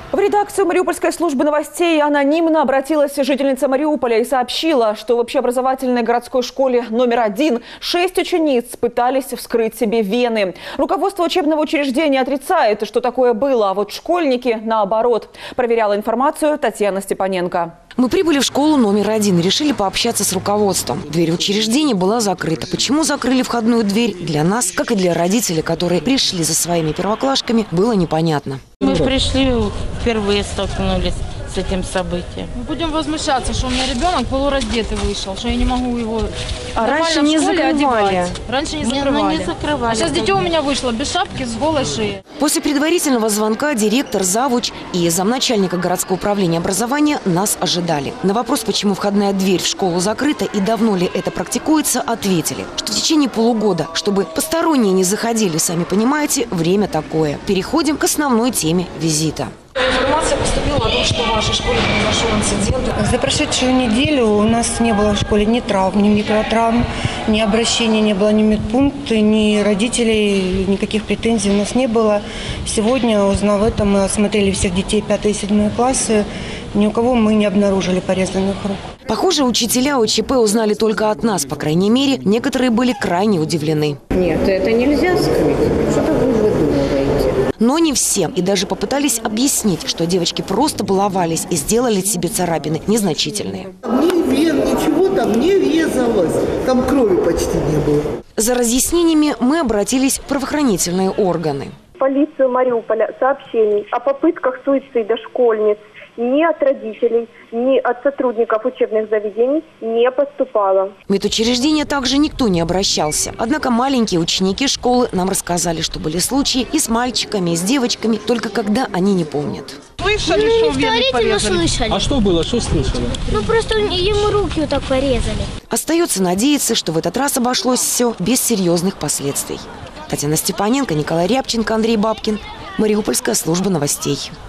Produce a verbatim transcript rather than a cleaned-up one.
В редакцию Мариупольской службы новостей анонимно обратилась жительница Мариуполя и сообщила, что в общеобразовательной городской школе номер один шесть учениц пытались вскрыть себе вены. Руководство учебного учреждения отрицает, что такое было, а вот школьники наоборот. Проверяла информацию Татьяна Степаненко. Мы прибыли в школу номер один, решили пообщаться с руководством. Дверь учреждения была закрыта. Почему закрыли входную дверь? Для нас, как и для родителей, которые пришли за своими первоклашками, было непонятно. Мы пришли, впервые столкнулись с этим событием. Мы будем возмущаться, что у меня ребенок полураздетый вышел, что я не могу его а раньше не закрывали. Одевать. Раньше не не, закрывали. не закрывали. А сейчас дитё у меня вышло без шапки, с голой шеей. После предварительного звонка директор, завуч и замначальника городского управления образования нас ожидали. На вопрос, почему входная дверь в школу закрыта и давно ли это практикуется, ответили, что в течение полугода, чтобы посторонние не заходили, сами понимаете, время такое. Переходим к основной теме визита. Информация поступила о том, что в вашей школе произошел инцидент. За прошедшую неделю у нас не было в школе ни травм, ни микротравм, ни обращений не было, ни медпункта, ни родителей, никаких претензий у нас не было. Сегодня, узнав это, мы осмотрели всех детей пятые и седьмые классы. Ни у кого мы не обнаружили порезанных рук. Похоже, учителя о ЧП узнали только от нас. По крайней мере, некоторые были крайне удивлены. Нет, это нельзя скрыть. Что-то вы выдумываете. Но не все. И даже попытались объяснить, что девочки просто баловались и сделали себе царапины незначительные. Ни вен, ничего там не резалось. Там крови почти не было. За разъяснениями мы обратились в правоохранительные органы. В полицию Мариуполя сообщений о попытках суицида школьниц ни от родителей, ни от сотрудников учебных заведений не поступало. В медучреждение также никто не обращался. Однако маленькие ученики школы нам рассказали, что были случаи и с мальчиками, и с девочками, только когда они не помнят. Слышали, ну, что вены порезали? Слышали. А что было? Что слышали? Ну, просто ему руки вот так порезали. Остается надеяться, что в этот раз обошлось все без серьезных последствий. Татьяна Степаненко, Николай Рябченко, Андрей Бабкин. Мариупольская служба новостей.